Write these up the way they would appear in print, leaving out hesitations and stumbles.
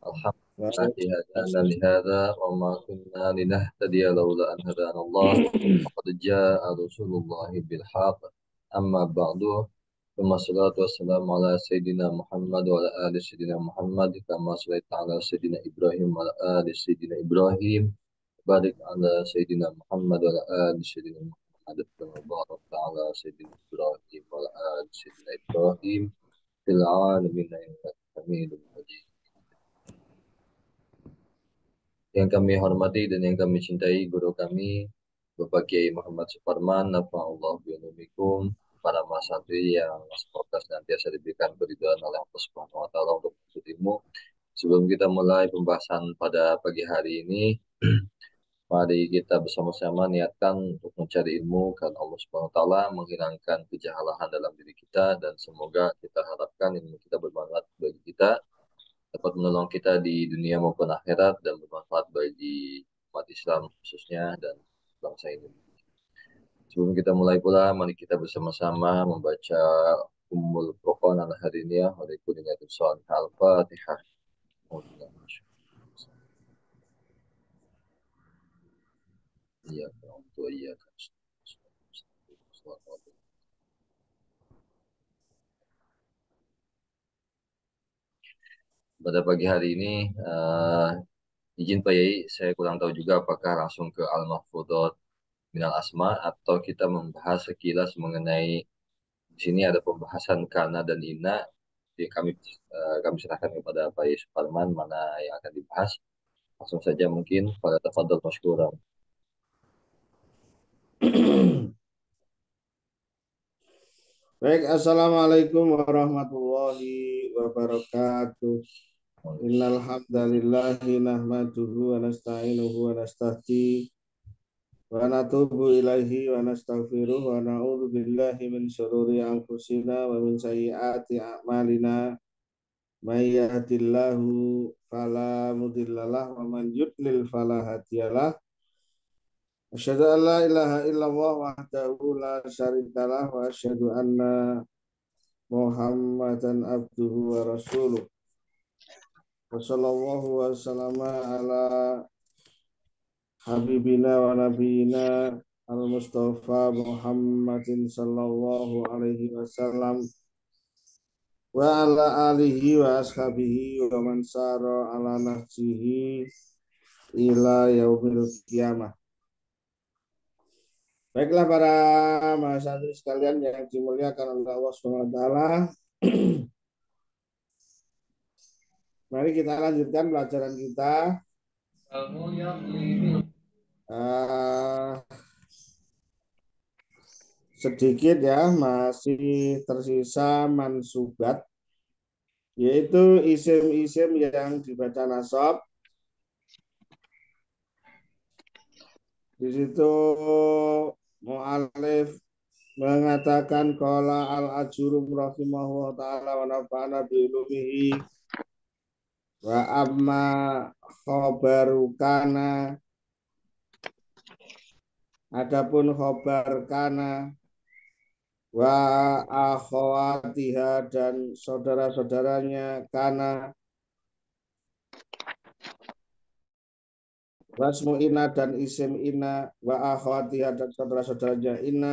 Alhamdulillah hadana lihada wa ma kunna linahtadiya laula an hadana Allah. Faqad jaa'a Rasulullah bil haqq. Amma ba'du. Thumma salatu wassalamu ala sayyidina Muhammad wa ala ali sayyidina Muhammad kama sallaita ala sayyidina Ibrahim wa ala ali sayyidina Ibrahim. Barik ala sayyidina Muhammad wa ala ali sayyidina Muhammad kama barakta ala sayyidina Ibrahim wa ala ali sayyidina Ibrahim fil alamin innaka Hamidum Majid. Yang kami hormati dan yang kami cintai guru kami Bapak Kiai Muhammad Suparman, nafa'allahu bi'ulumikum, para mahasiswa yang semoga senantiasa diberikan keridhaan oleh Allah Subhanahu wa taala untuk menuntut ilmu. Sebelum kita mulai pembahasan pada pagi hari ini, mari kita bersama-sama niatkan untuk mencari ilmu karena Allah Subhanahu wa taala menghilangkan kejahalahan dalam diri kita, dan semoga kita harapkan ilmu kita bermanfaat bagi kita, dapat menolong kita di dunia maupun akhirat, dan bermanfaat bagi umat Islam khususnya dan bangsa ini. Sebelum kita mulai pula, mari kita bersama-sama membaca Ummul Furqan al-hari ini ya, oleh Kuningatul Salih Al-Fatihah. Iya, iya. Pada pagi hari ini, izin Pak Yai, saya kurang tahu juga apakah langsung ke Al-Mahfudhot Minal Asma atau kita membahas sekilas mengenai di sini ada pembahasan kana dan ina. Jadi kami serahkan kepada Pak Yai Suparman mana yang akan dibahas. Langsung saja mungkin pada tafadhol masykuran. Baik, assalamualaikum warahmatullahi wabarakatuh. Innal hamdalillahi nahmaduhu wa nasta'inuhu wa nasta'ti wa natubu ilaihi wa nastaghfiruh wa na'udzu billahi min syururi anfusina wa min sayyiati a'malina. May yahdihillahu fala mudhillalah wa man yudlil fala hadiyalah. Asyhadu an la ilaha illallah wahdahu la syarikalah wa asyhadu anna Muhammadan abduhu wa rasuluh. Wassallallahu wasallama ala habibina wa nabiyina al-Mustafa Muhammadin sallallahu alaihi wasallam wa ala alihi wa ashabihi wa man sara ala nahjihi ila yaumil qiyamah. Baiklah para mahasiswa sekalian yang dimuliakan oleh Allah Subhanahu wa taala. Mari kita lanjutkan pelajaran kita. Sedikit ya, masih tersisa mansubat, yaitu isim-isim yang dibaca nasab. Di situ mu'alif mengatakan qala al-ajurum rahimahullah ta'ala wa nafa'ana bi'ulumihi wa amma khobaru kana, adapun khobar kana wa akhawatiha dan saudara-saudaranya kana, wasmu ina dan isim ina, wa akhawatiha dan saudara-saudaranya ina,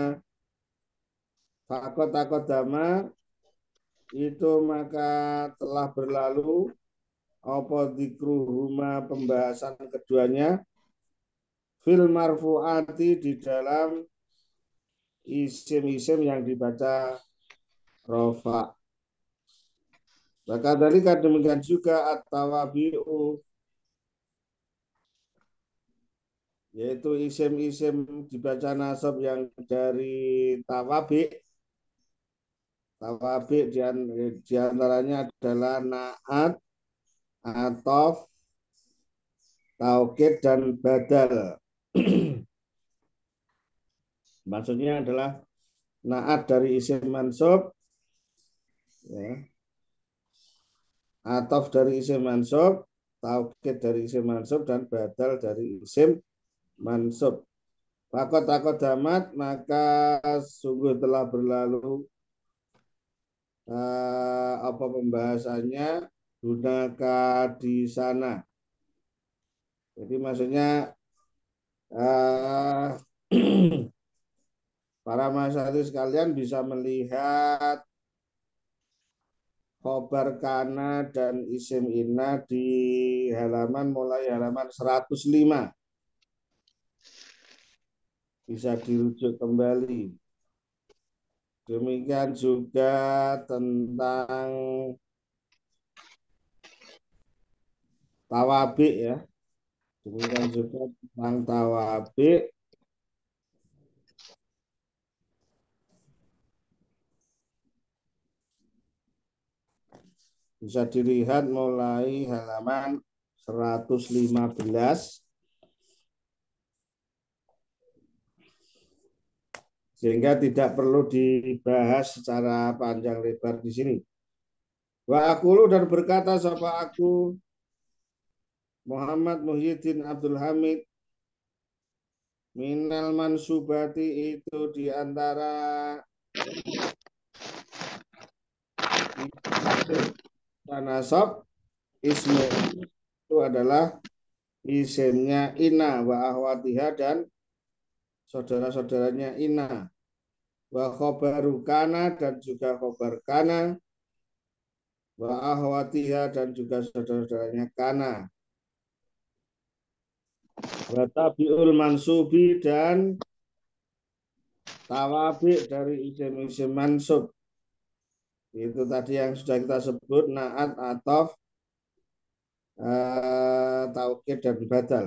fakot dama itu maka telah berlalu apa dzikruhuma pembahasan keduanya fil marfu'ati di dalam isim-isim yang dibaca rofa. Maka dari demikian juga at-tawabi'u, yaitu isim-isim dibaca nasab yang dari tawabi. Tawabi diantaranya adalah na'at, atof, taukid, dan badal. Maksudnya adalah na'at dari isim mansub, ya, atof dari isim mansub, taukid dari isim mansub, dan badal dari isim mansub. Fakot damat, maka sungguh telah berlalu apa pembahasannya gunakan di sana. Jadi maksudnya eh, para mahasiswa sekalian bisa melihat khobar kana dan isim inna di mulai halaman 105. Bisa dirujuk kembali. Demikian juga tentang tawabik ya. Demikian juga tentang tawabik bisa dilihat mulai halaman 115 sehingga tidak perlu dibahas secara panjang lebar di sini. Wa aqulu dan berkata sapa aku Muhammad Muhyiddin Abdul Hamid minal mansubati itu di antara nasab ismu itu adalah isimnya Ina wa ahwatiha dan saudara-saudaranya Ina wa khobaru kana dan juga khobar kana wa ahwatiha dan juga saudara-saudaranya kana wa tabiul mansubi dan tawabi dari isim-isim mansub itu tadi yang sudah kita sebut naat atau taukid dan badal.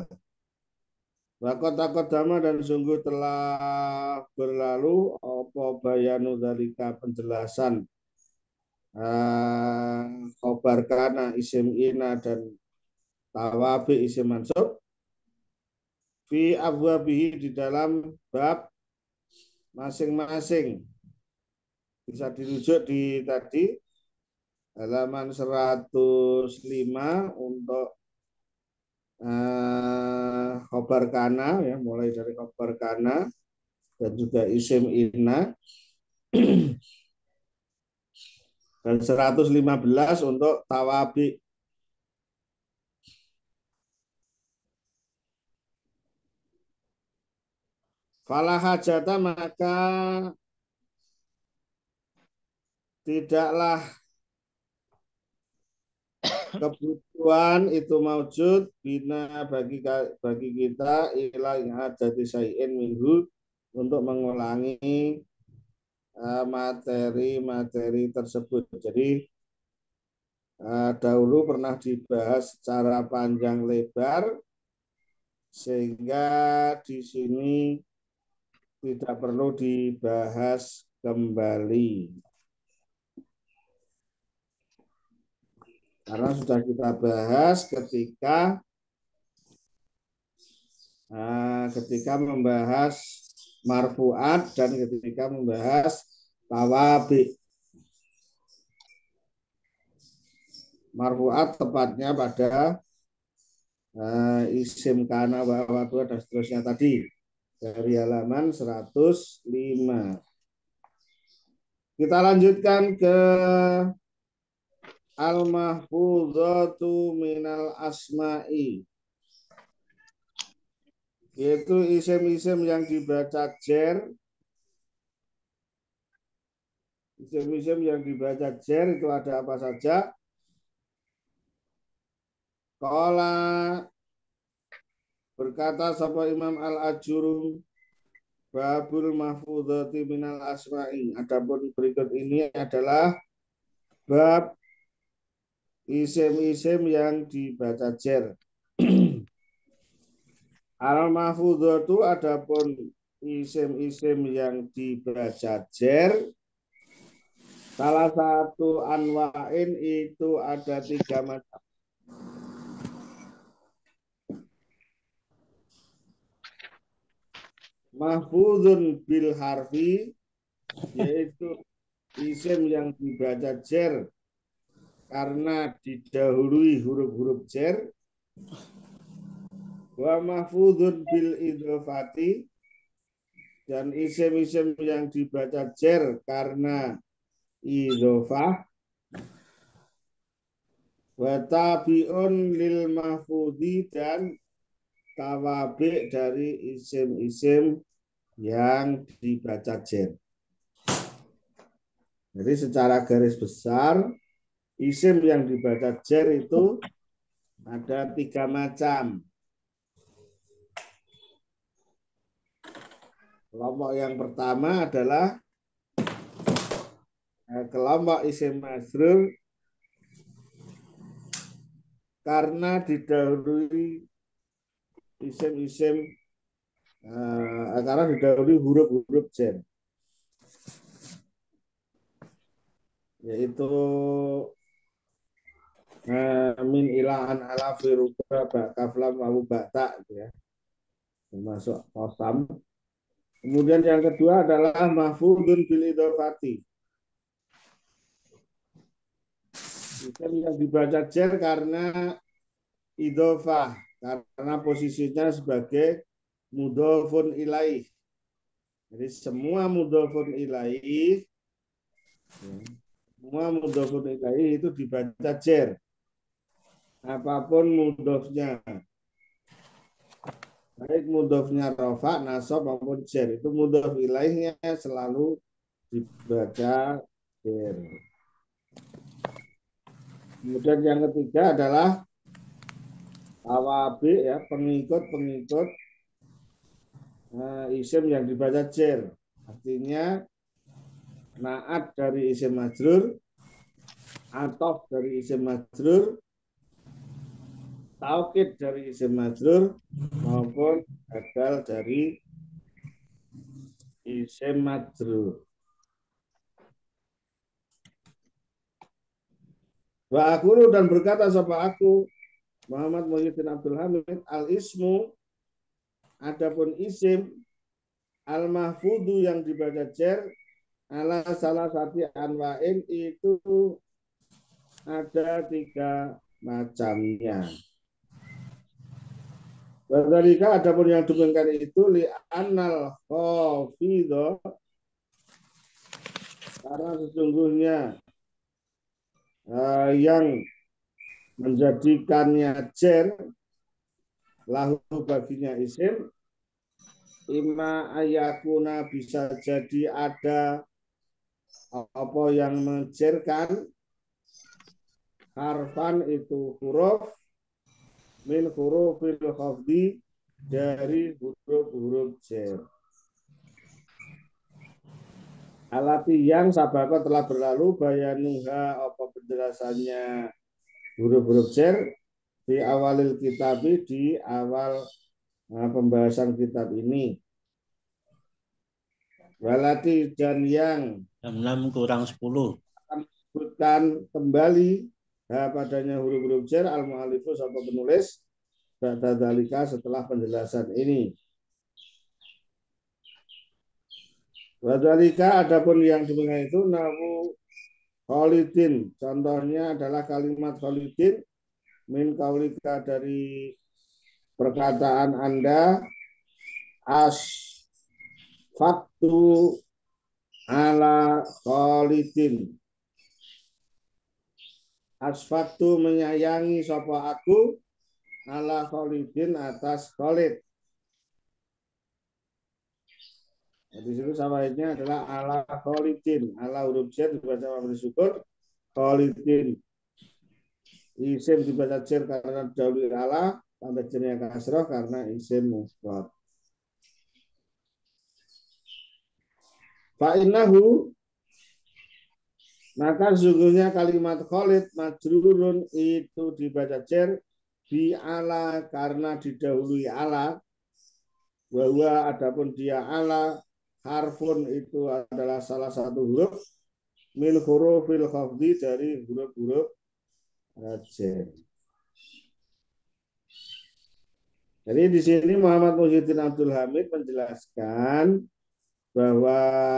Wakot dama dan sungguh telah berlalu apa bayanu dalika penjelasan khobar kana isim ina dan tawabi isim mansub fi abwabihi di dalam bab masing-masing. Bisa dirujuk di tadi halaman 105 untuk khobar kana ya, mulai dari khobar kana dan juga isim inna dan 115 untuk tawabi. Fala hajata maka tidaklah kebutuhan itu maujud bina bagi kita ilah yang ada di sayin minggu untuk mengulangi materi-materi tersebut. Jadi dahulu pernah dibahas secara panjang lebar sehingga di sini tidak perlu dibahas kembali. Karena sudah kita bahas ketika membahas marfuat dan ketika membahas tawabi. Marfuat tepatnya pada isim kana wa dan seterusnya tadi dari halaman 105. Kita lanjutkan ke al-mahfuzatu minal asma'i, yaitu isim-isim yang dibaca jer. Isim-isim yang dibaca jer itu ada apa saja? Qala berkata sapa Imam Al-Ajurum babul mahfuzati minal asma'i. Adapun berikut ini adalah bab isim-isim yang dibaca jer. Al-mahfuzatu adapun isim-isim yang dibaca jer, salah satu anwa'in itu ada 3 macam. Mahfuzun bil harfi, yaitu isim yang dibaca jer karena didahului huruf-huruf jer. Wa mahfuzun bil idhofati, dan isim-isim yang dibaca jer karena idhofah. wa tabi'un lil mahfudhi dan tawabi dari isim-isim yang dibaca jer. Jadi secara garis besar isim yang dibaca jer itu ada 3 macam. Kelompok yang pertama adalah kelompok isim majrur karena didahului isim-isim karena didahului huruf-huruf jer, yaitu min ilahan ala firuba kaflam wawu bata gitu ya, termasuk kosam. Kemudian yang kedua adalah mahfudun bil idhofati, isim yang dibaca jer karena idhofah, karena posisinya sebagai mudhofun ilaih. Jadi semua mudhofun ilaih, itu dibaca jer. Apapun mudhofnya, baik mudhofnya rofa, nasab maupun jer, itu mudhof ilaihnya selalu dibaca jer. Kemudian yang ketiga adalah tawabi, ya, pengikut isim yang dibaca jer. Artinya naat dari isim majrur, atof dari isim majrur, taukid dari isim majrur, maupun badal dari isim majrur. Wa aku dan berkata sapa aku Muhammad Muhyiddin Abdul Hamid, al ismu, adapun isim, al mahfudu yang dibaca jer, ala salah satu anwa'in itu ada 3 macamnya. Wadhalika adapun yang demikian itu li annal khafidho, karena sesungguhnya yang menjadikannya jer lahu baginya isim, ima ayakuna bisa jadi ada apa yang menjerkan, harfan itu huruf, min hurufil khafdi dari huruf-huruf jer. Alati yang sabako telah berlalu bayanuha apa penjelasannya huruf-huruf jer di awalil kitabi, di awal pembahasan kitab ini. Walati dan yang jam 6 kurang 10 disebutkan kembali padanya huruf-huruf jer al-mu'alifu atau penulis ba'da dzalika setelah penjelasan ini. Wadhalika adapun yang demikian itu nahu kholidin, contohnya adalah kalimat kholidin min kaulika dari perkataan Anda, asfaktu ala kholidin, asfaktu menyayangi sapa aku ala kholidin atas Khalid. Di situ sawahidnya adalah ala kholidin, ala huruf jer dibaca mabni sukun, kholidin isim dibaca jer karena dahulu ala, tanda jernya kasroh karena isim mufrad. Fa'innahu, maka sesungguhnya kalimat Khalid majrurun itu dibaca jer bi ala karena didahului ala, bahwa adapun dia ala harfun itu adalah salah satu huruf min hurufil khafdi dari huruf-huruf jer. Jadi di sini Muhammad Muhyiddin Abdul Hamid menjelaskan bahwa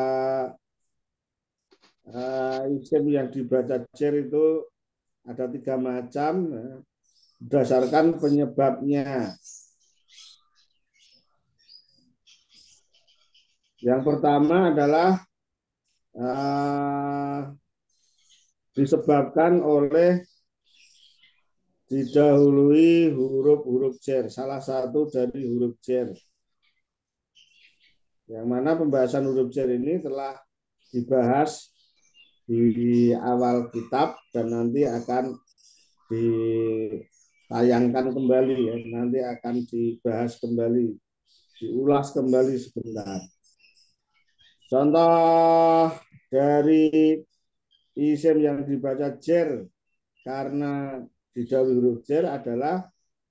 isim yang dibaca jer itu ada 3 macam berdasarkan penyebabnya. Yang pertama adalah disebabkan oleh didahului huruf-huruf jar, salah satu dari huruf jar. Yang mana pembahasan huruf jar ini telah dibahas di awal kitab dan nanti akan ditayangkan kembali ya, nanti akan dibahas kembali, diulas kembali sebentar. Contoh dari isim yang dibaca jar karena didahului huruf jar adalah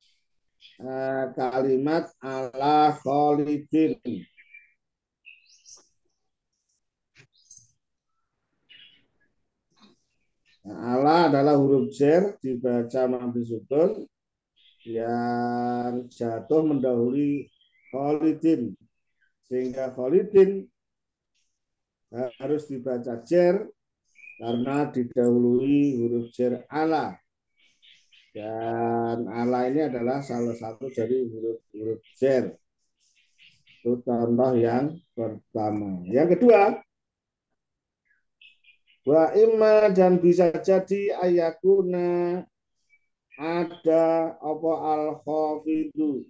kalimat ala kholidin. Ala adalah huruf jar dibaca mabni sukun yang jatuh mendahului kholidin, sehingga kholidin harus dibaca jar karena didahului huruf jar ala, dan ala ini adalah salah satu dari huruf jar. Itu contoh yang pertama. Yang kedua, wa imma, dan bisa jadi ayakuna ada apa al khafidu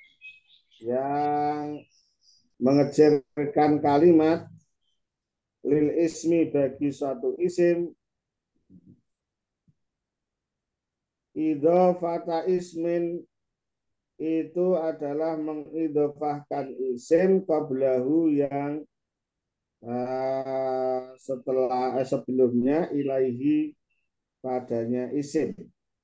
yang mengejarkan kalimat lil ismi bagi suatu isim idhofata ismin, itu adalah mengidhofahkan isim qablahu yang sebelumnya ilaihi padanya isim.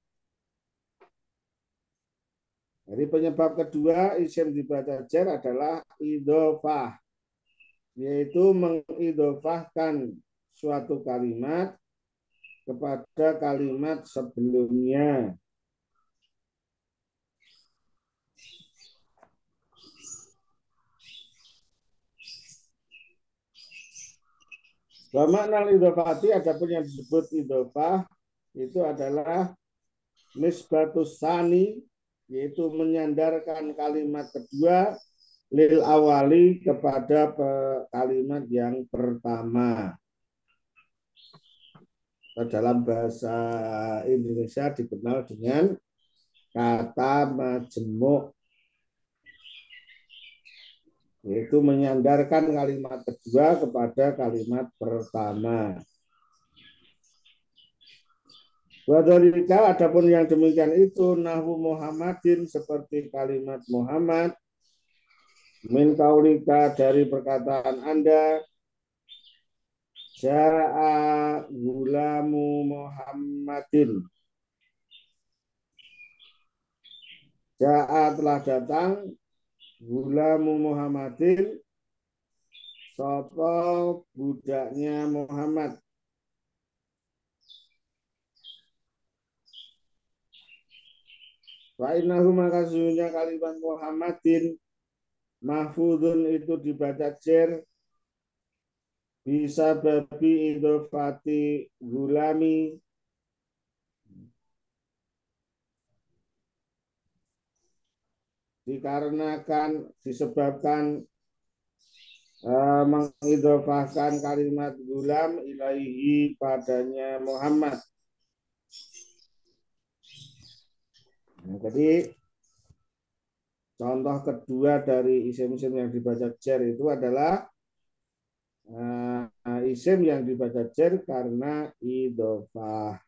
Jadi penyebab kedua isim dibaca jar adalah idhofah, yaitu mengidhofahkan suatu kalimat kepada kalimat sebelumnya. Wa makna idhofati, adapun yang disebut idhofah itu adalah nisbatus sani, yaitu menyandarkan kalimat kedua lil awali kepada kalimat yang pertama. Dalam bahasa Indonesia dikenal dengan kata majemuk, yaitu menyandarkan kalimat kedua kepada kalimat pertama. Wadhalika, adapun yang demikian itu nahwu Muhammadin, seperti kalimat Muhammad, min kaulika, dari perkataan Anda, ja'a gulamu Muhammadin, ja'a telah datang, gulamu Muhammadin, sapa budaknya Muhammad. Wa innahu, maka sesungguhnya kalimat Muhammadin mahfudun itu dibaca jar bisa babi idhofati gulami, dikarenakan disebabkan mengidhofahkan kalimat gulam ilaihi padanya Muhammad. Nah, jadi contoh kedua dari isim-isim yang dibaca jar itu adalah isim yang dibaca jar karena idhofah.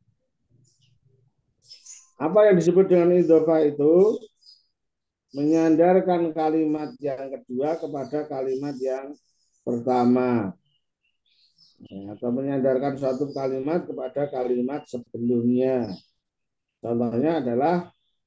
Apa yang disebut dengan idhofah itu? Menyandarkan kalimat yang kedua kepada kalimat yang pertama, atau menyandarkan suatu kalimat kepada kalimat sebelumnya. Contohnya adalah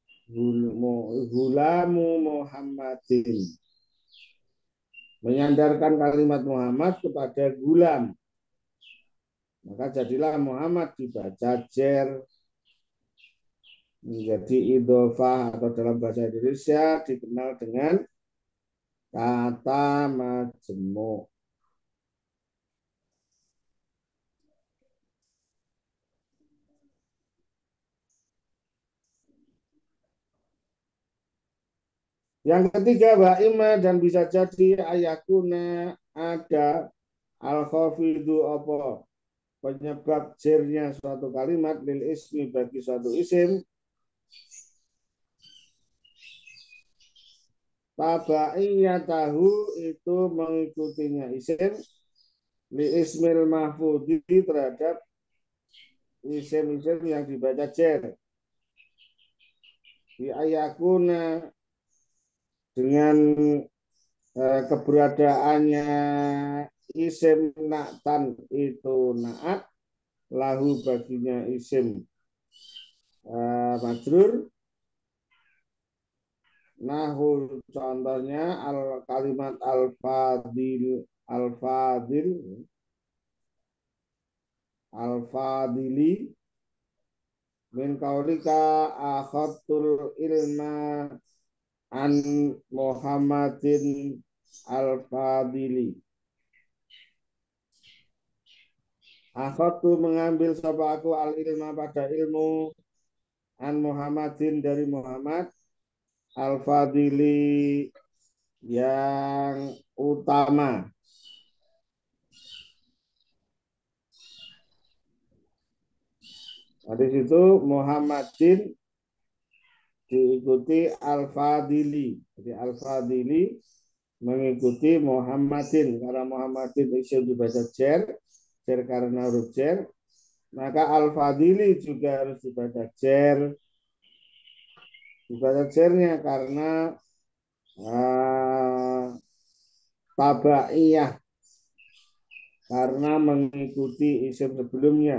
gulamu Muhammadin, menyandarkan kalimat Muhammad kepada gulam, maka jadilah Muhammad dibaca jar, menjadi idhofah, atau dalam bahasa Indonesia dikenal dengan kata majemuk. Yang ketiga, wa'ima, dan bisa jadi ayakuna ada al-khafidu apa penyebab jarnya suatu kalimat lil ismi bagi suatu isim tabaiyatahu itu mengikutinya isim li ismil mahfudhi terhadap isim-isim yang dibaca cer di ayakuna dengan keberadaannya isim na'tan itu na'at lahu baginya isim majrur nahu contohnya al kalimat al-fadili min kaulika akhadtul ilma an Muhammadin al-fadili. Akhadtu mengambil sapa aku al ilma pada ilmu an Muhammadin dari Muhammad al-fadili yang utama. Di situ Muhammadin diikuti al-fadili. Jadi al-fadili mengikuti Muhammadin karena Muhammadin isim dibaca cer karena huruf cer, maka al-fadili juga harus dibaca cer. Dibaca cernya karena tabaiyah karena mengikuti isim sebelumnya.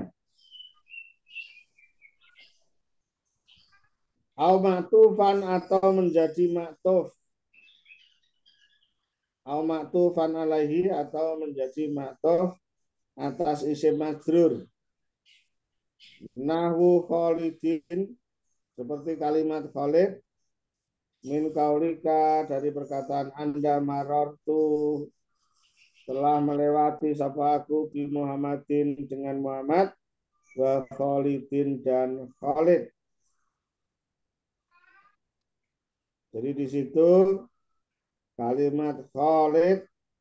Au maktufan atau menjadi maktuf. Au maktufan alaihi atau menjadi maktuf atas isim majrur. Nahwu Khalidin seperti kalimat Khalid min kaulika dari perkataan Anda marortu telah melewati sapa aku bi Muhammadin dengan Muhammad wa Khalidin dan Khalid. Jadi di situ kalimat Khalid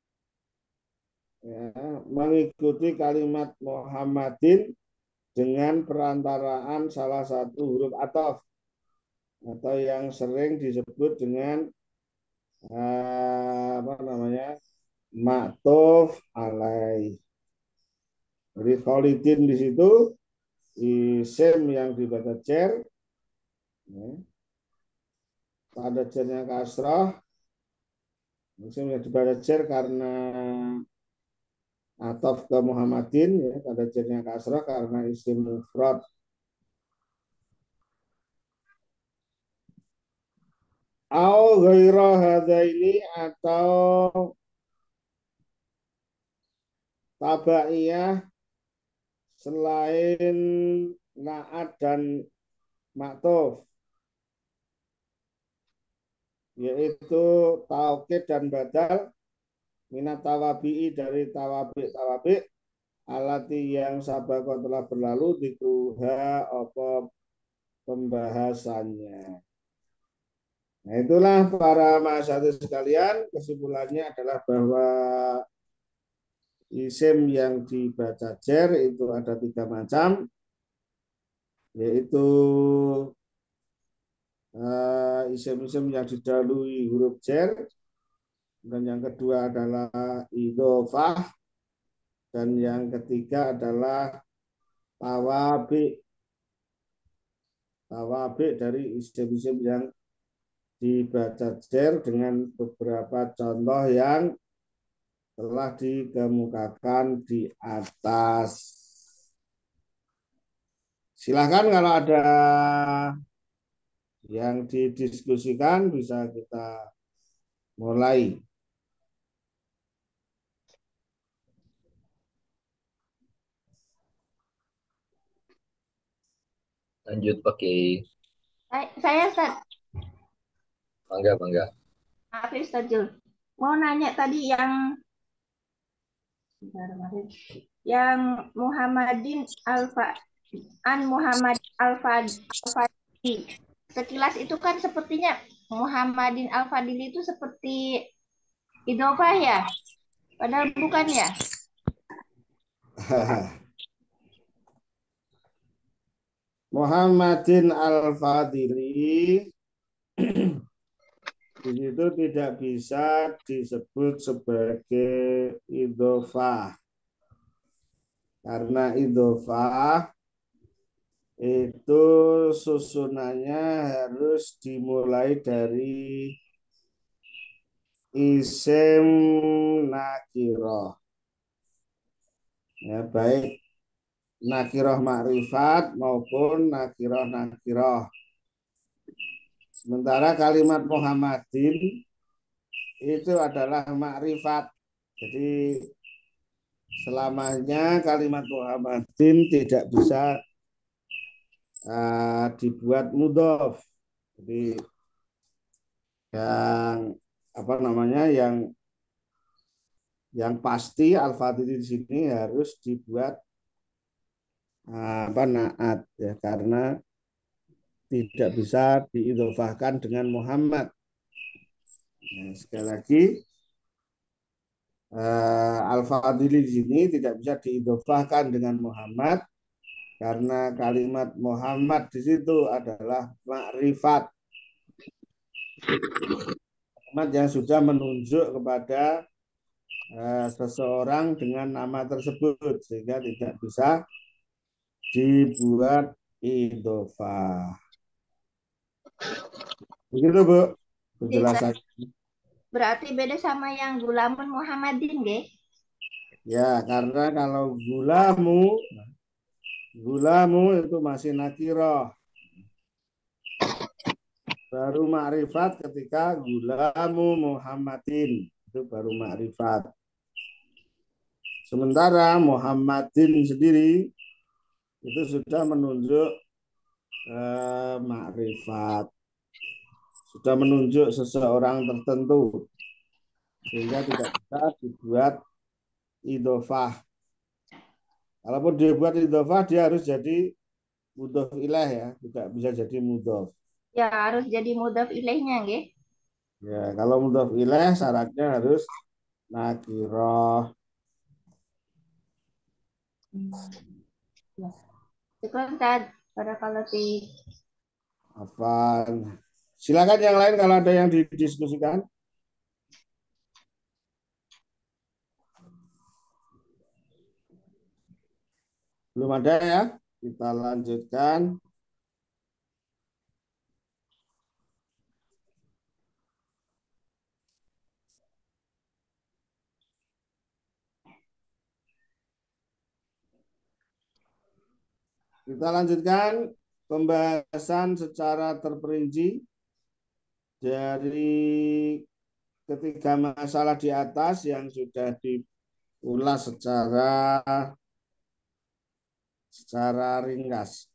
ya, mengikuti kalimat Muhammadin dengan perantaraan salah satu huruf ataf atau yang sering disebut dengan apa namanya maktuf alaih. Jadi Khalidin di situ isim yang dibaca cer, ya, pada cernya kasrah, isim yang dibaca cer karena ataf ke Muhammadin, ya, pada cernya kasrah karena isim mufrad. Au ghaira hadaini atau tabaiyah selain naat dan maktuf, yaitu taukid dan badal minat tawabi'i dari tawabi alati yang sabako telah berlalu dikruha apa pembahasannya. Nah itulah para mahasiswa sekalian, kesimpulannya adalah bahwa isim yang dibaca cer itu ada 3 macam, yaitu isim-isim yang didahului huruf cer, dan yang kedua adalah idhofah, dan yang ketiga adalah tawabi dari isim-isim yang dibaca cer dengan beberapa contoh yang telah dikemukakan di atas. Silakan kalau ada yang didiskusikan bisa kita mulai. Lanjut pakai Saya Ustaz, bangga. maaf ya, Ustaz Jul. Mau nanya tadi yang Muhammadin Alfa an Muhammad Al-Fadili. Sekilas itu kan sepertinya Muhammadin Al-Fadili itu seperti idhofah ya? Padahal bukan ya? Muhammadin Al-Fadili di situ tidak bisa disebut sebagai idhofah. Karena idhofah itu susunannya harus dimulai dari isim nakiroh. Ya, baik nakiroh makrifat maupun nakiroh. Sementara kalimat Muhammadin itu adalah makrifat. Jadi selamanya kalimat Muhammadin tidak bisa dibuat mudhof. Jadi yang apa namanya yang pasti al-fadhili di sini harus dibuat naat ya, karena tidak bisa diidhofahkan dengan Muhammad. Nah, sekali lagi al-fadhili di sini tidak bisa diidhofahkan dengan Muhammad karena kalimat Muhammad di situ adalah makrifat. Muhammad yang sudah menunjuk kepada seseorang dengan nama tersebut sehingga tidak bisa dibuat idhofah. Begitu Bu penjelasan. Berarti beda sama yang gulamun Muhammadin, nggih? Ya, karena kalau gulamu itu masih nakiroh. Baru makrifat ketika gulamu Muhammadin. Itu baru makrifat. Sementara Muhammadin sendiri itu sudah menunjuk makrifat. Sudah menunjuk seseorang tertentu. Sehingga tidak bisa dibuat idhofah. Kalaupun dibuat idhofah, dia harus jadi mudhof ilaih ya. Tidak bisa jadi mudhof. Ya, harus jadi mudhof ilaihnya, nggih. Ya, kalau mudhof ilaih syaratnya harus nakiroh. Ya. Syukran, Ustaz. Barakallahu fiik. Hafal. Silakan yang lain kalau ada yang didiskusikan. Belum ada ya? Kita lanjutkan. Kita lanjutkan pembahasan secara terperinci dari ketiga masalah di atas yang sudah diulas secara ringkas.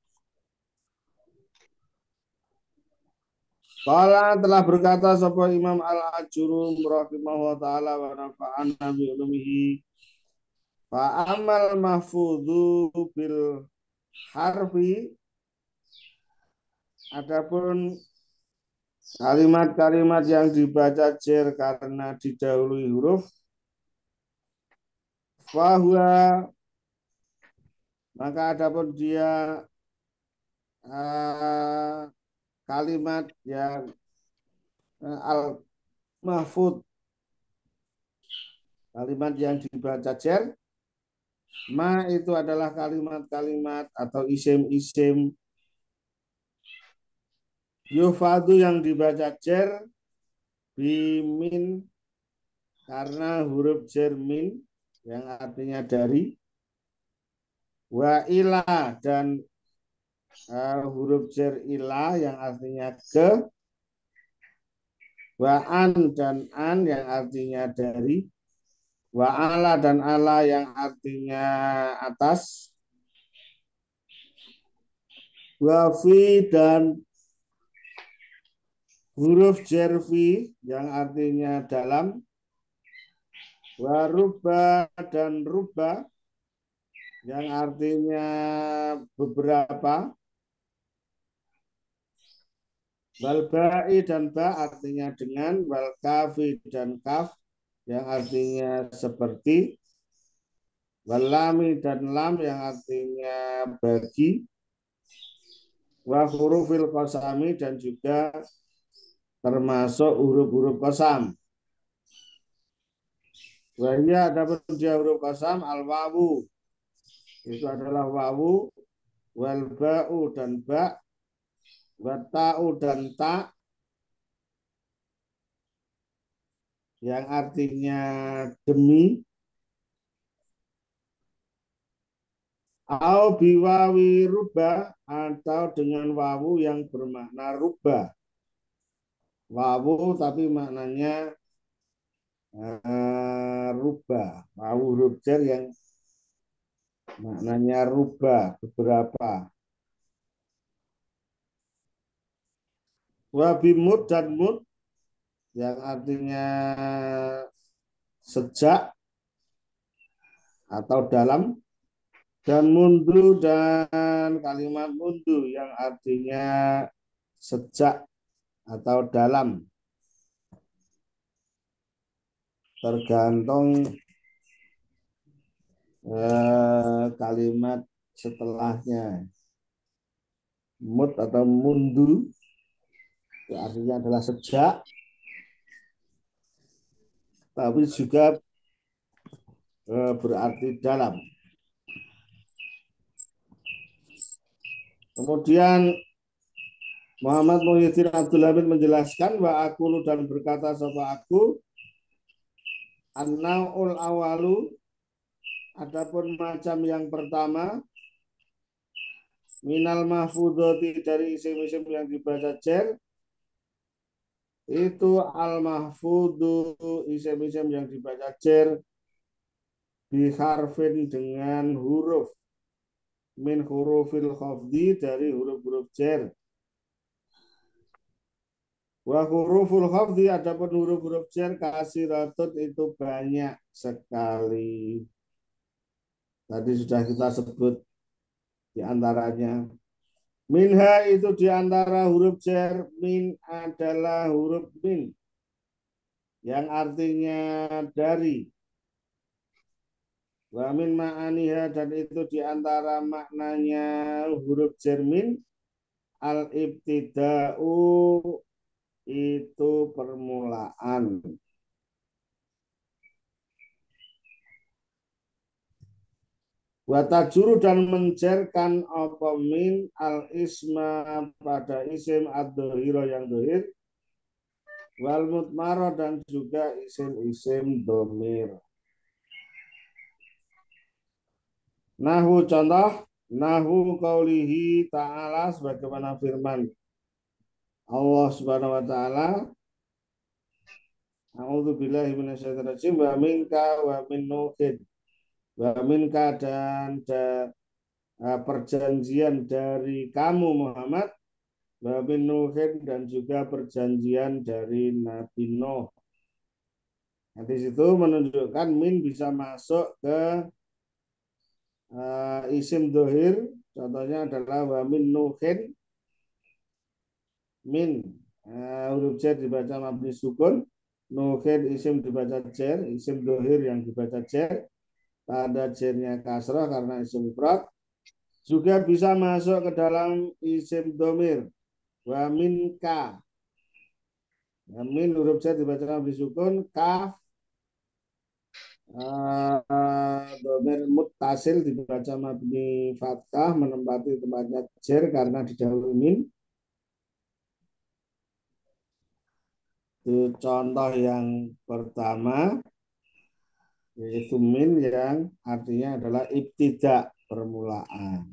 Qala telah berkata sapa Imam Al-Ajurum rahimahullah taala wa nafa'ana bi ulumihi fa amal mahfudzu bil harfi, adapun kalimat-kalimat yang dibaca jer karena didahului huruf, fahuwa maka adapun dia kalimat yang al mahfud, kalimat yang dibaca jer, ma itu adalah kalimat-kalimat atau isim-isim yufadu yang dibaca jer bimin karena huruf jer min yang artinya dari, wa ila dan huruf jer ila yang artinya ke, wa an dan an yang artinya dari, wa ala dan ala yang artinya atas, wa fi dan huruf jer fi yang artinya dalam, wa ruba dan ruba yang artinya beberapa, wal ba'i dan ba artinya dengan, wal kafi dan kaf yang artinya seperti, wal lami dan lam yang artinya bagi, wa hurufil qasami dan juga termasuk huruf-huruf qasam. Wahia dapat dia huruf qasam al-wawu. Itu adalah wawu, wal ba'u dan ba, wa ta'u dan ta, yang artinya demi, au biwawi rubah, atau dengan wawu yang bermakna rubah. Wawu tapi maknanya rubah. Wawu huruf jar yang maknanya rubah, beberapa. Wabimut dan mut yang artinya sejak atau dalam, dan mundu dan kalimat mundu yang artinya sejak atau dalam, tergantung kalimat setelahnya. Mut atau mundu itu artinya adalah sejak, tapi juga berarti dalam. Kemudian Muhammad Muhyiddin Abdul Hamid menjelaskan wa aqulu dan berkata sapa aku an-naul awalu, adapun macam yang pertama, minal mahfudhati dari isim-isim yang dibaca jar, itu al mahfudhu isim-isim yang dibaca jar biharfin dengan huruf, min hurufil khafdi dari huruf-huruf jar. Wa huruful khafdi adapun huruf-huruf jar kasiratun itu banyak sekali. Tadi sudah kita sebut di antaranya. Minha itu di antara huruf jar, min adalah huruf min yang artinya dari. Wa min ma'aniha dan itu di antara maknanya huruf jar min al-ibtida'u itu permulaan. Watajuru dan mencerkan apa min al-isma pada isim ad-dohiro yang dohir, wal mutmaro dan juga isim-isim domir. Nahu contoh, nahu qaulihi ta'ala sebagaimana firman Allah Subhanahu wa taala, a'udzubillahi minasyaitonir rajim, wa minka wa min nuhin. Wa minka dan perjanjian dari kamu Muhammad, wa min nuhin dan juga perjanjian dari Nabi Nuh. Nah, di situ menunjukkan min bisa masuk ke isim dohir, contohnya adalah wa min nuhin, min huruf jar dibaca mabni sukun, nuhin isim dibaca jar, isim dohir yang dibaca jar, tanda jarnya kasrah karena isim mufrad, juga bisa masuk ke dalam isim domir, wa min ka, min huruf jar dibaca mabni sukun, kaf domir muttasil dibaca mabni fathah menempati tempatnya jar karena didahului min. Itu contoh yang pertama, yaitu min yang artinya adalah ibtida, permulaan.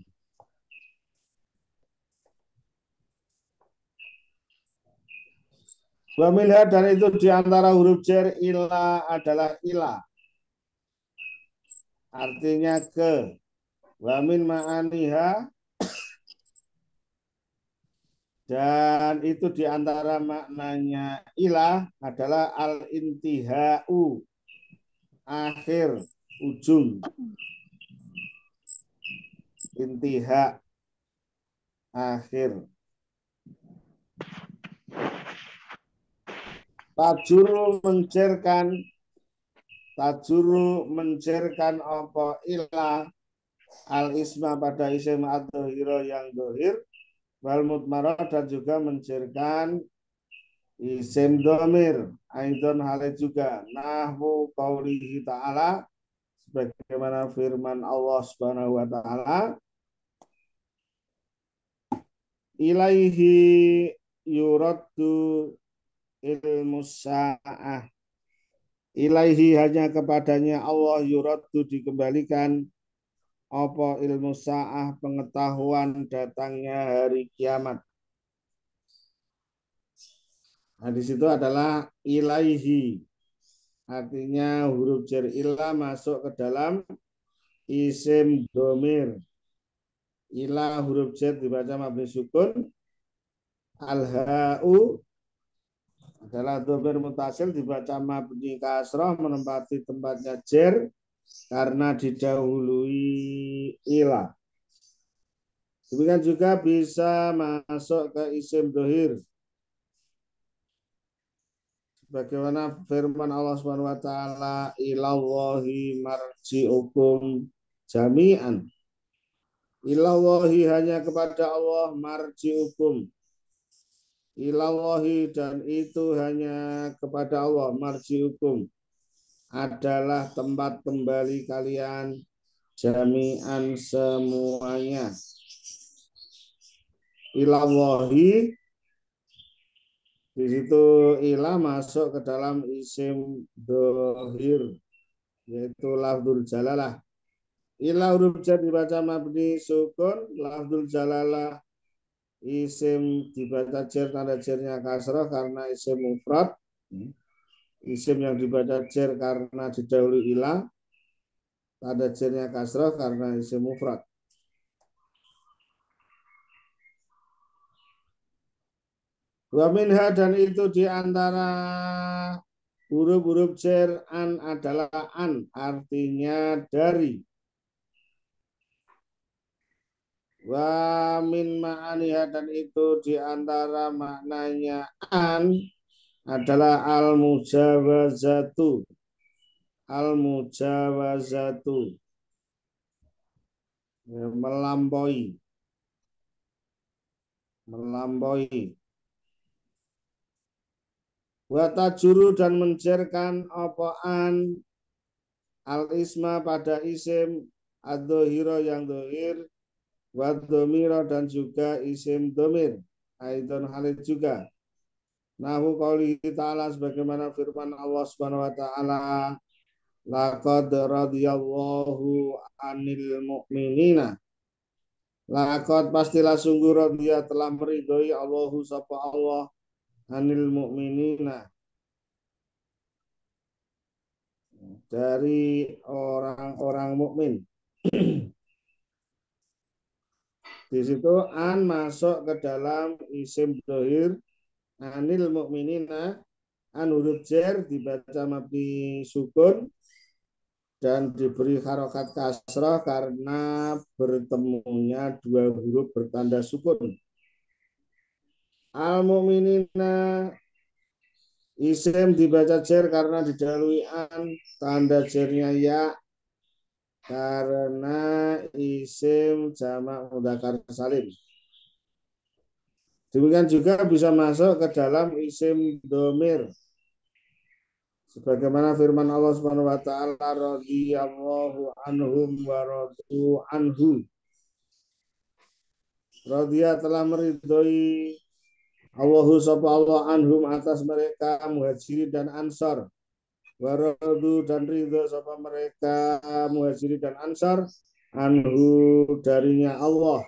Wa minha dan itu diantara huruf jar ila adalah ila, artinya ke. Wa min ma'aniha dan itu diantara maknanya ilah adalah al-intihau, akhir, ujung. Intiha, akhir. Tajuru mencerkan apa ilah al-isma pada isim ad-dohiro yang dohir, wal mutmarah dan juga mencerkan isim domir aidon hale juga nahwu qaulihi ta'ala sebagaimana firman Allah Subhanahu wa taala ilaihi yuraddu ilmu sa'ah ilaihi hanya kepadanya Allah yuraddu dikembalikan apa ilmu sa'ah pengetahuan datangnya hari kiamat. Nah, di situ adalah ilaihi. Artinya huruf jar ila masuk ke dalam isim domir. Ila huruf jar dibaca mabni sukun. Al-ha'u adalah domir mutasil dibaca mabni kasroh menempati tempatnya jar karena didahului ila. Demikian juga bisa masuk ke isim dohir. Bagaimana firman Allah Subhanahu wa taala ilallahi marji'ukum jami'an. Ilallahi hanya kepada Allah marji'ukum. Ilallahi dan itu hanya kepada Allah marji'ukum adalah tempat kembali kalian jami'an semuanya. Ilallahi di situ ilah masuk ke dalam isim dohir yaitu lafzul jalalah. Ilah huruf jar dibaca mabni sukun, lafzul jalalah isim dibaca jar tanda jarnya kasroh karena isim mufrad. Isim yang dibaca jar karena didahului ilah, tanda jarnya kasroh karena isim mufrad. Wa minha dan itu diantara huruf-huruf jar an adalah an artinya dari. Wa min ma'aniha dan itu diantara maknanya an adalah al-mujawazatu. Al-mujawazatu. Melampaui. Melampaui. Wa tajuru dan menjerkan apaan al-isma pada isim ad-dohiro yang dohir wa domiro dan juga isim domir aidon halid juga nahu qauli ta'ala sebagaimana firman Allah Subhanahu wa taala laqad radhiyallahu 'anil mu'minina laqad pastilah sungguh radhiya telah meridhoi Allahu sapa Allah anil mu'minina dari orang-orang mukmin. Di situ an masuk ke dalam isim dohir anil mukminina an huruf jar dibaca mabni sukun dan diberi harokat kasrah karena bertemunya dua huruf bertanda sukun. Al mukminina isim dibaca jar karena didahului an tanda jarnya ya karena isim jamak mudzakkar salim. Demikian juga bisa masuk ke dalam isim domir. Sebagaimana firman Allah Subhanahu wa taala radhiyallahu anhum wa radu anhu. Radhiya telah meridhoi Allahu sapa Allah anhum atas mereka muhajirin dan ansar. Wa radu dan ridho sapa mereka muhajirin dan ansar anhu darinya Allah.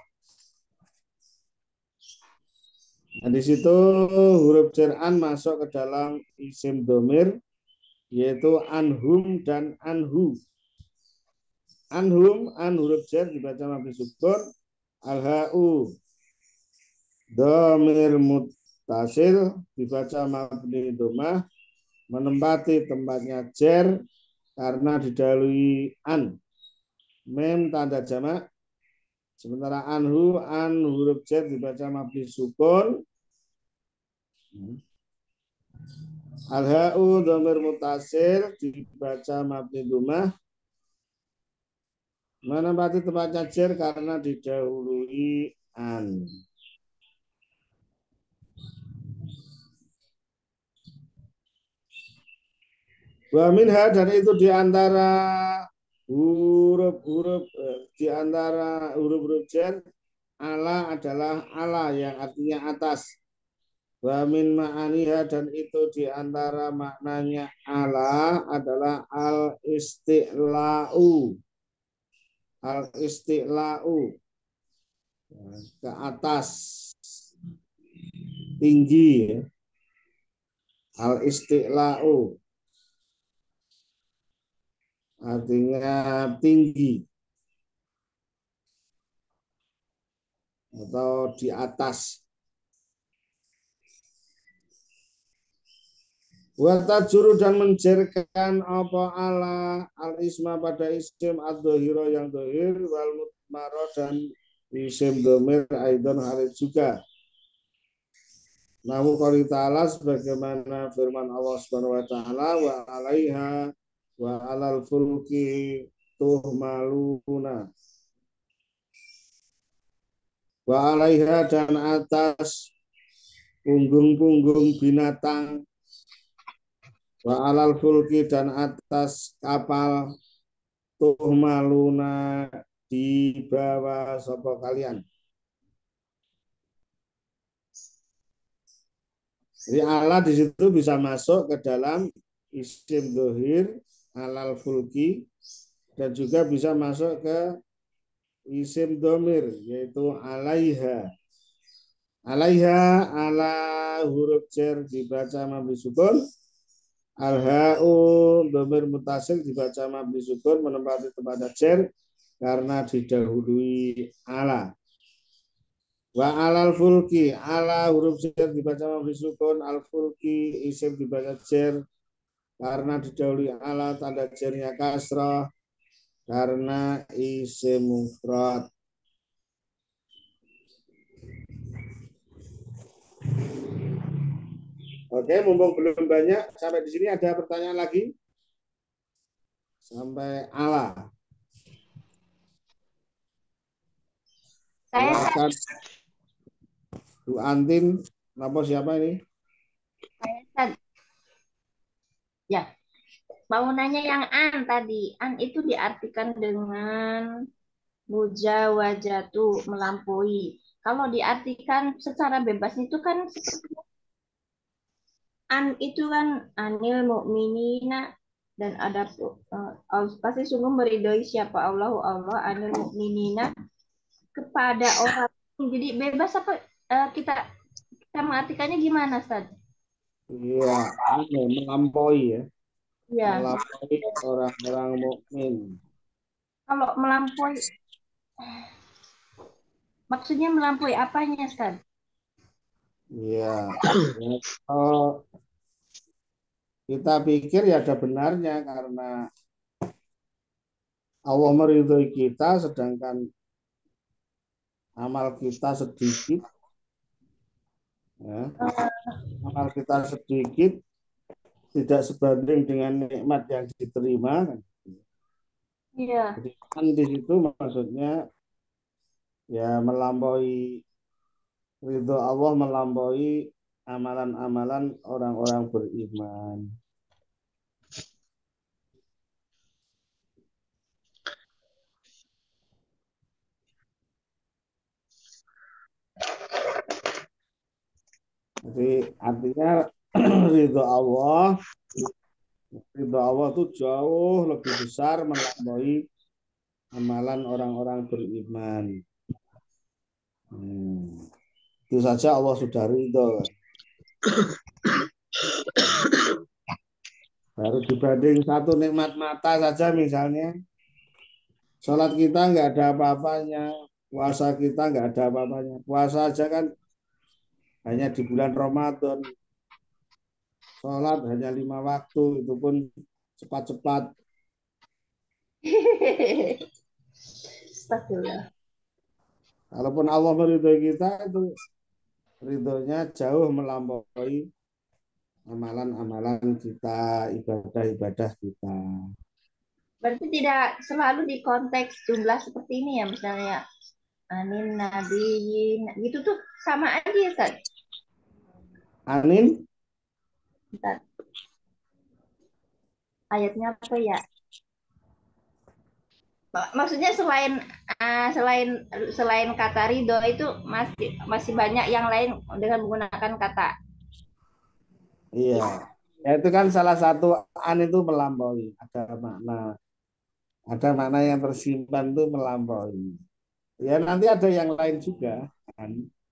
Nah, di situ huruf jar an masuk ke dalam isim domir yaitu anhum dan anhu. Anhum an huruf jar dibaca mabni sukun al-ha'u dhamir muttasil dibaca mabni dhammah menempati tempatnya jar karena didahului an. Mem tanda jamak. Sementara anhu an huruf jar dibaca mabni sukun. Al-ha'u dhamir muttasil dibaca mabni dhammah menempati tempatnya jar karena didahului an. Wa minha, dan itu di antara huruf-huruf di antara huruf-huruf jar, ala adalah ala yang artinya atas. Wa min ma'aniha, dan itu di antara maknanya ala adalah al-isti'la'u. Al-isti'la'u, ke atas, tinggi ya. Al-isti'la'u artinya tinggi atau di atas. Wa tajuru, dan menjerkan apa ala al-isma pada isim ad-dhahira yang dhahir, wal mutmaro, dan isim dhamir aidon halid juga. Namun qali ta'ala, sebagaimana firman Allah Subhanahu wa taala, wa alaiha wa alal fulki tuhmaluna. Wa alaiha, dan atas punggung-punggung binatang, wa alal fulki, dan atas kapal, tuhmaluna, dibawa sapa kalian. Jadi ala di situ bisa masuk ke dalam isim dhohir alal fulki, dan juga bisa masuk ke isim domir, yaitu alaiha. Alaiha, ala huruf jar dibaca mabni sukun, al-ha'u domir mutasil dibaca mabni sukun menempati tempat jar karena didahului ala. Wa alal fulki, ala huruf jar dibaca mabni sukun, al fulki isim dibaca jar karena didahului ala, tanda jarnya kasrah karena isim mufrad. Oke, mumpung belum banyak, sampai di sini ada pertanyaan lagi? Sampai ala. Saya Silakan Bu Antin, nama siapa ini? Ustaz. Ya, mau nanya yang an tadi. An itu diartikan dengan mujawazatu, melampaui. Kalau diartikan secara bebas itu kan seperti an itu kan anil mukminina, dan ada pasti sungguh meridhoi siapa Allahu Allah anil mukminina, kepada orang. Jadi bebas apa kita kita mengartikannya gimana, Ustaz? Iya, melampaui ya, Ya, melampaui orang-orang mukmin. kalau melampaui maksudnya melampaui apanya, Ustaz? Iya, ya, kalau kita pikir ya ada benarnya, karena Allah meridhoi kita, sedangkan amal kita sedikit, ya, amal kita sedikit tidak sebanding dengan nikmat yang diterima. Iya. Jadi kan di situ maksudnya ya melampaui ridho Allah, melampaui amalan-amalan orang-orang beriman. Jadi artinya ridho Allah itu jauh lebih besar melampaui amalan orang-orang beriman. Itu saja Allah sudah ridho. Baru dibanding satu nikmat mata saja, misalnya sholat kita nggak ada apa-apanya, puasa kita nggak ada apa-apanya. Puasa aja kan hanya di bulan Ramadan, sholat hanya 5 waktu, itu pun cepat-cepat. Astagfirullah. Kalaupun Allah meridhoi kita, itu ridhonya jauh melampaui amalan-amalan kita, ibadah-ibadah kita. Berarti tidak selalu di konteks jumlah seperti ini ya, misalnya anin nabiyin gitu tuh sama aja ya, Ustaz? Anin, Bentar. ayatnya apa ya? Maksudnya selain selain selain kata ridho itu masih masih banyak yang lain dengan menggunakan kata. Iya. Ya itu kan salah satu an itu melampaui, ada makna yang tersimpan itu melampaui. Ya nanti ada yang lain juga kan,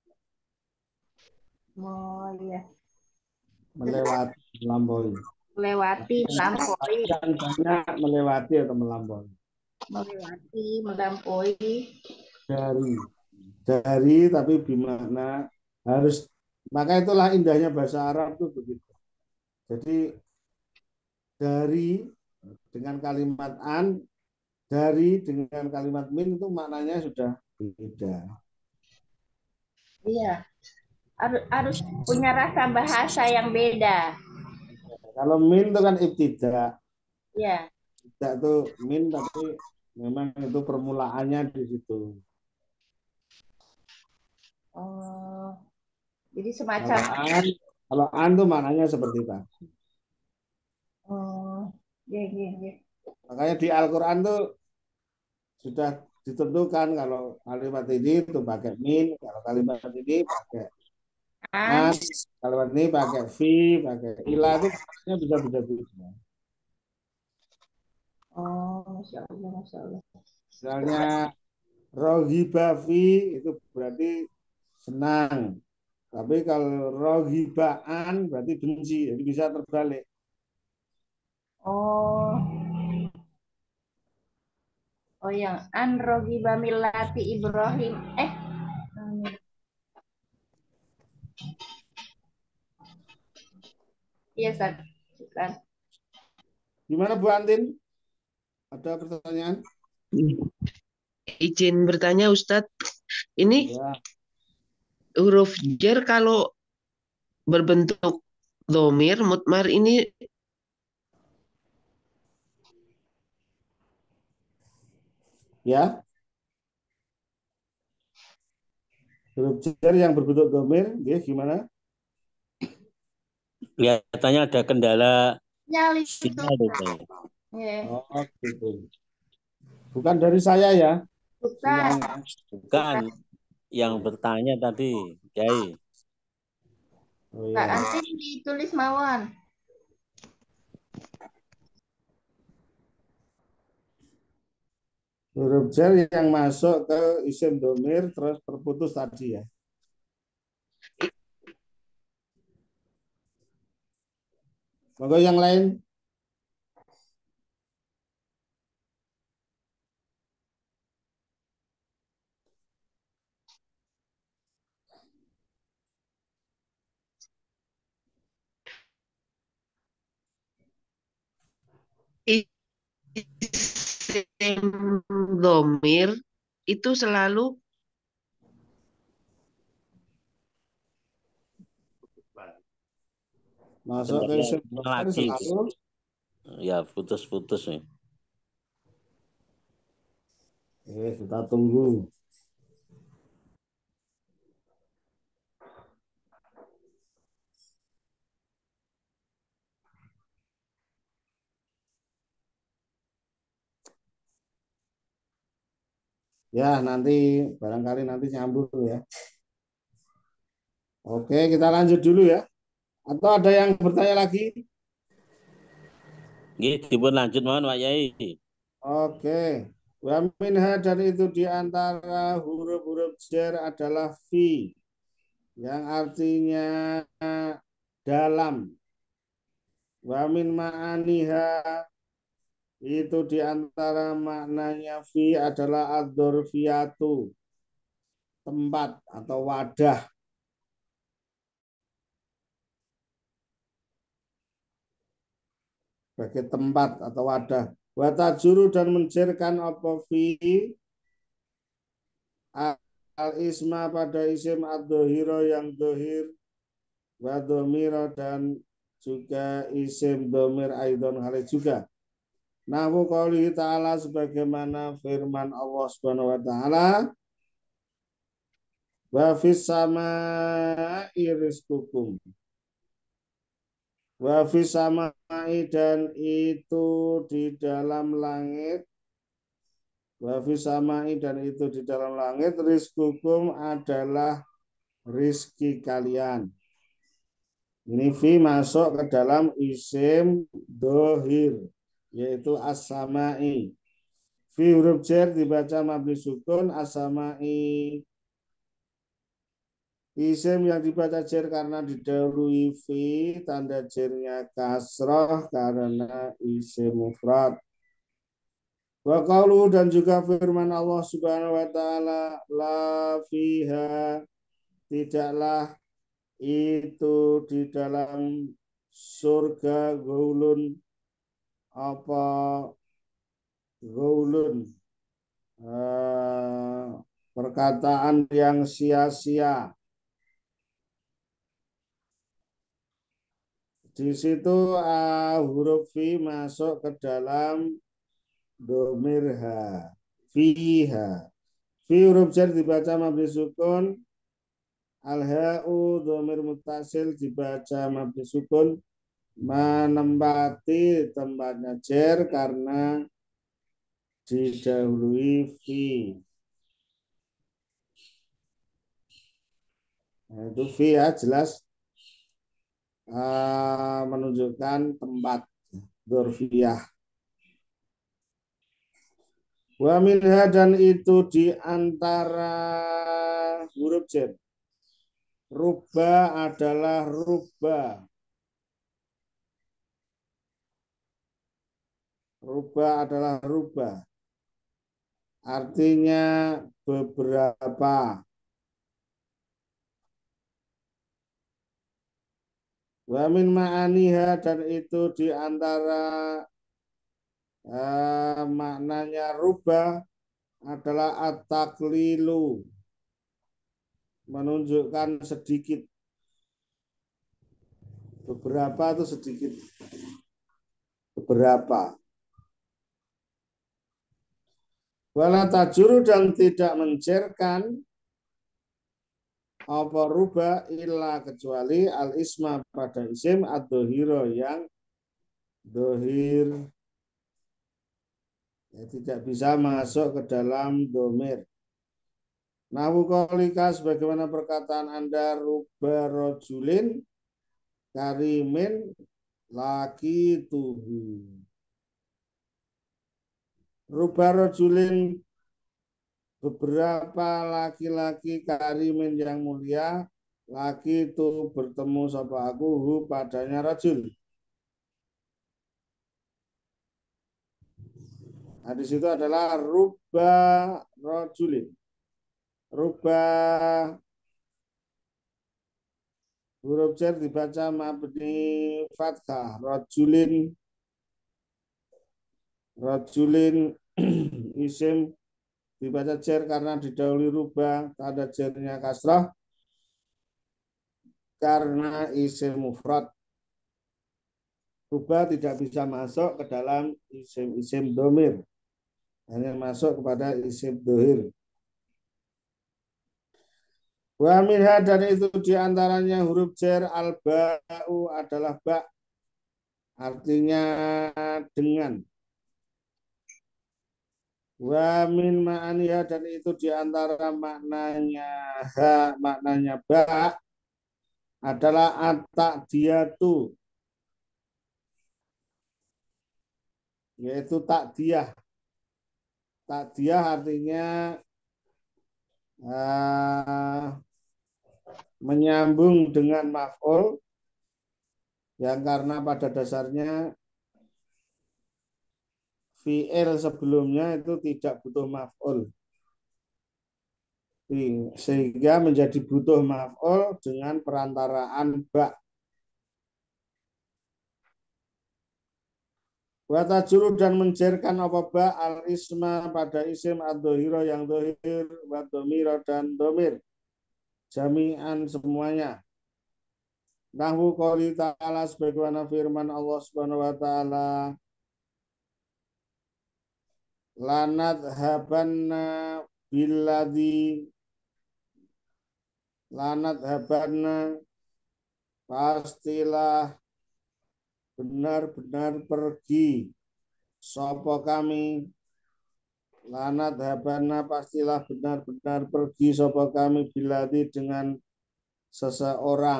Oh iya, melewati, melampaui. melewati, melampaui, Yang banyak melewati atau melampaui. melampaui. Dari tapi bermakna harus, maka itulah indahnya bahasa Arab tuh begitu. Jadi dari dengan kalimat an, dari dengan kalimat min itu maknanya sudah beda. Iya, harus punya rasa bahasa yang beda. Kalau min itu kan ibtidak, Ya. tidak itu min tapi memang itu permulaannya di situ. Oh, jadi Kalau semacam an, kalau an itu maknanya seperti itu. oh, ya, ya, ya. Makanya di Al-Quran tuh sudah ditentukan kalau kalimat ini itu pakai min, kalau kalimat ini pakai An, an, kalimat ini pakai fi, pakai ila itu maknanya bisa beda-beda. oh, masya Allah, masya Allah. Misalnya rohiba fi itu berarti senang. Tapi kalau rohibaan berarti benci, jadi bisa terbalik. Oh, oh yang an rogiba millati Ibrahim. Iya, Ustaz. Bukan. Gimana Bu Antin? Ada pertanyaan? Izin bertanya Ustadz, ini Ya, huruf jar kalau berbentuk domir, mutmar ini ya. Huruf jar yang berbentuk domir, ya gimana? Kelihatannya ada kendala Nyali itu. sinyal itu. Ya, Oh, gitu. Bukan dari saya ya, bukan. sinyalnya. Bukan yang bertanya tadi, Kiai. Oh Kak, ya. nanti ditulis mawon. Huruf jar yang masuk ke isim domir terus terputus tadi ya. Monggo yang lain. isim domir itu selalu Masuk ke Kendala isim sinyal domir lagi. selalu. Ya, putus-putus nih. Kita tunggu. Ya, nanti barangkali nanti nyambung ya. Oke, kita lanjut dulu ya. Atau ada yang bertanya lagi? Gitu, dipun lanjut mohon Pak Yai. Oke. Wa minha dan itu di antara huruf-huruf jar adalah fi yang artinya dalam. Wa min ma'aniha itu di antara maknanya fi adalah ad-dzurfiyatu, tempat atau wadah. Sebagai tempat atau wadah. Watajuru dan menjerkan apa fi al isma pada isim ad-dohiro yang dohir, wa domiro dan juga isim domir aidon kali juga. Nahu qouli ta'ala sebagaimana firman Allah Subhanahu wa taala, wa fis sama'i rizqukum. Wa fis sama'i samai dan itu di dalam langit, wa fis samai dan itu di dalam langit, rizqukum adalah rizki kalian. Ini fi masuk ke dalam isim dohir, yaitu as-samai. Fi huruf jar dibaca mabni sukun, as-samai. Isim yang dibaca jar karena didahului fi, tanda jarnya kasroh karena isim mufrad. Wa qauluhu dan juga firman Allah Subhanahu wa taala, la fiha, tidaklah itu di dalam surga gaulun, apa gaulun, perkataan yang sia-sia. Di situ huruf fi masuk ke dalam domirha, fiha. Fi huruf jar dibaca mabni sukun, al-ha'u domir mutasil dibaca mabni sukun, menempati tempatnya jar karena didahului fi. Nah, itu fi ya jelas menunjukkan tempat dzarfiyah. Wa minha dan itu di antara huruf jar. Ruba adalah ruba. Ruba adalah ruba. Artinya beberapa. Wa min ma'aniha dan itu di antara maknanya ruba adalah at-taqlilu, menunjukkan sedikit. Beberapa itu sedikit. Beberapa. Wala tajuru dan tidak mencerkan apa ruba illa kecuali al isma pada isim ad-dohiro yang dohir, ya, tidak bisa masuk ke dalam domir. Nahu kolika sebagaimana perkataan Anda, ruba rojulin karimin laki tuhu. Ruba rojulin beberapa laki-laki karimin yang mulia, laki itu bertemu sapa aku padanya rajul. Nah, di situ adalah ruba rojulin. Ruba huruf jar dibaca mabni fathah. Rojulin, rojulin isim dibaca jar karena didahului ruba, tanda jarnya kasrah karena isim mufrad. Ruba tidak bisa masuk ke dalam isim-isim domir, hanya masuk kepada isim dohir. Wa minha dan itu diantaranya huruf jar al-ba'u adalah ba, artinya dengan. Wa min ma'aniha dan itu diantara maknanya ha, maknanya ba adalah at-ta'diyatu, yaitu takdiyah. Takdiyah artinya menyambung dengan maf'ul yang karena pada dasarnya fi'il sebelumnya itu tidak butuh maf'ul, sehingga menjadi butuh maf'ul dengan perantaraan ba. Wa tajuru dan menjerkan apa ba al isma pada isim ad-dohiro yang dohir, wa domiro dan domir jami'an semuanya. Nahwu qouli ta'ala sebagaimana firman Allah Subhanahu wa taala, lanat habanna billadzi, lanat habanna pastilah benar-benar pergi sopo kami lanat habana pastilah benar-benar pergi sopo kami bilati dengan seseorang.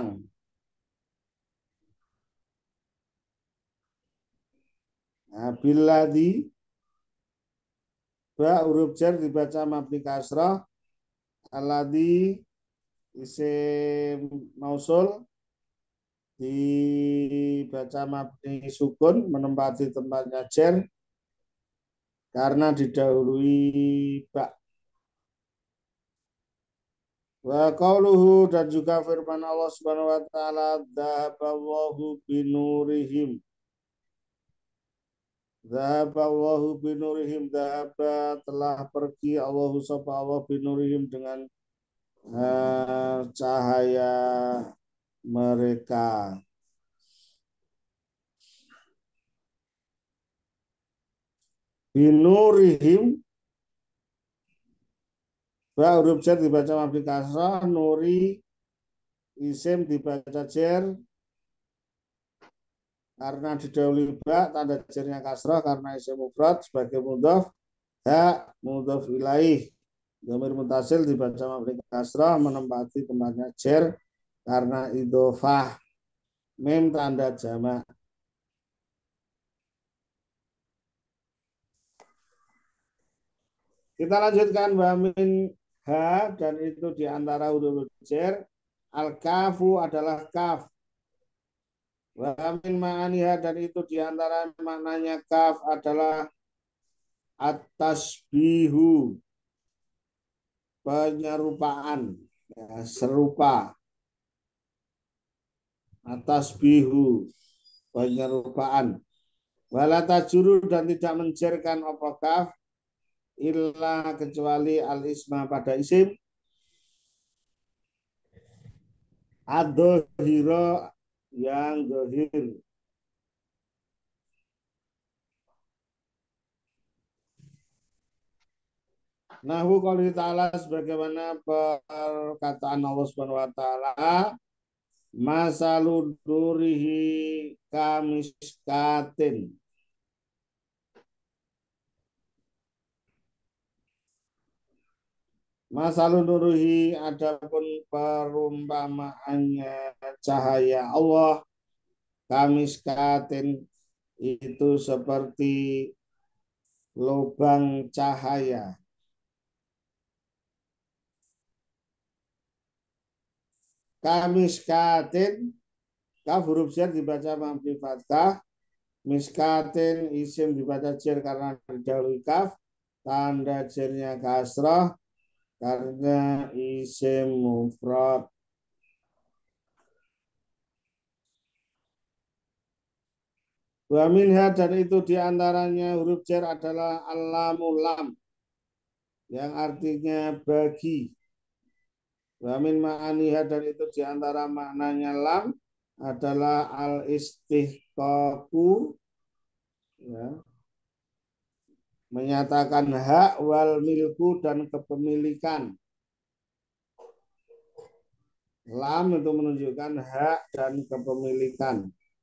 Nah, bilati ba huruf jar dibaca mabni kasrah, alladzi isim mausul dibaca mabni sukun menempati tempatnya jar karena didahului ba. Wa qauluhu dan juga firman Allah Subhanahu wa taala dzahaballahu binurihim. Dzahaballahu binurihim, dzahaba telah pergi Allahu sapa Allah binurihim dengan cahaya mereka. Binurihim ba huruf jar dibaca mabni kasrah, nuri isim dibaca jar karena didahului ba, tanda jarnya kasrah karena isim mufrad sebagai mudhaf, ha mudhaf ilaih. Dhamir mutasil dibaca mabni kasrah menempati tempatnya jar karena idhofah. Mim tanda jamak. Kita lanjutkan bamin ha dan itu diantara huruf jar. Al-kafu adalah kaf. Wamin ma'aniha dan itu diantara maknanya kaf adalah at-tasbihu, penyerupaan, ya, serupa. At-tasbihu, penyerupaan. Wala tajuru dan tidak menjerkan apa kaf illa kecuali al-isma pada isim ad-dhahira yang zahir. Nahu qouli ta'ala sebagaimana perkataan Allah Subhanahu wa taala, masalun nurihi kamiskatin. Masalun nurihi adapun perumpamaannya cahaya Allah kamiskatin itu seperti lubang cahaya. Kamiskatin, kaf huruf jar dibaca mabni fathah, miskatin isim dibaca jar karena didahului kaf, tanda jarnya kasrah karena isim mufrad. Wa minha dan itu diantaranya huruf jar adalah al-lamul lam yang artinya bagi. Wa min ma'aniha dan itu diantara maknanya lam adalah al-istihqaqu, ya, menyatakan hak wal milku dan kepemilikan. Lam itu menunjukkan hak dan kepemilikan.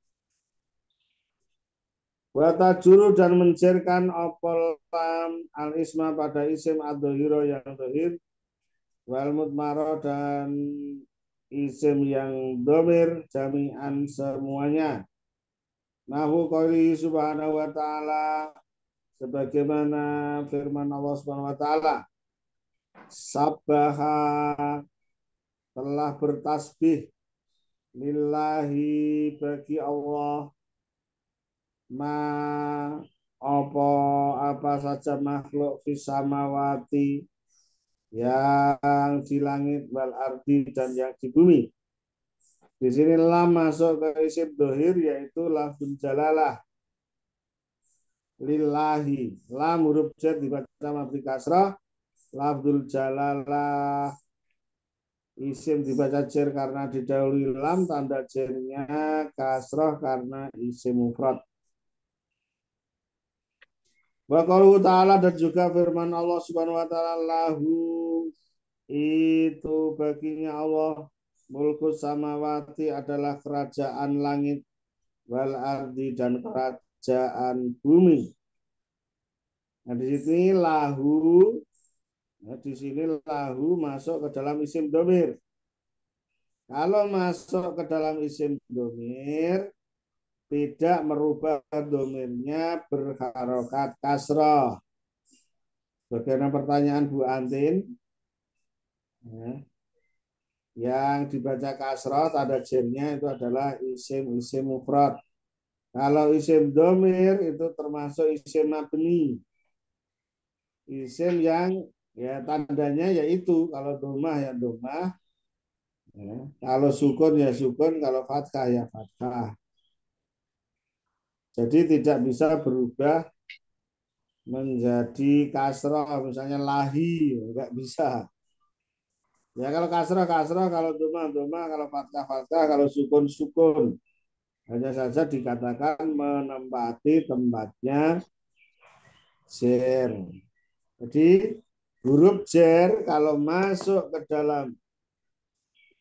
Wa tajuru dan menjerkan opol lam al-isma pada isim ad-dhahira yang dhahir, wal mudmaro dan isim yang domir jami'an semuanya. Nahu qouli subhanahu wa ta'ala sebagaimana firman Allah Subhanahu wa taala, sabbaha telah bertasbih lillahi bagi Allah ma apa saja makhluk fis samawati yang di langit wal ardi dan yang di bumi. Di sini lam masuk ke isim dohir yaitu lafzul jalalah lillahi. Lam huruf jar dibaca mabni kasrah, lafzul jalalah isim dibaca jar karena didahului lam, tanda jarnya kasrah karena isim mufrad. Wa qauluhu ta'ala dan juga firman Allah Subhanahu wa taala, lahu itu baginya Allah mulku samawati adalah kerajaan langit wal ardi dan kerajaan bumi. Nah, di sini lahu, nah, di sini lahu masuk ke dalam isim domir. Kalau masuk ke dalam isim domir, tidak merubah domirnya berharokat kasroh. Bagaimana pertanyaan Bu Antin? Ya. Yang dibaca kasroh tanda jernya itu adalah isim mufrad. Kalau isim domir itu termasuk isim mabni. Isim yang ya tandanya yaitu kalau domah ya domah, ya. Kalau sukun ya sukun, kalau fathah ya fathah. Jadi tidak bisa berubah menjadi kasroh, misalnya lahi, enggak bisa. Ya kalau kasroh kasroh, kalau domah domah, kalau fathah fathah, kalau sukun sukun. Hanya saja dikatakan menempati tempatnya jer. Jadi huruf jer kalau masuk ke dalam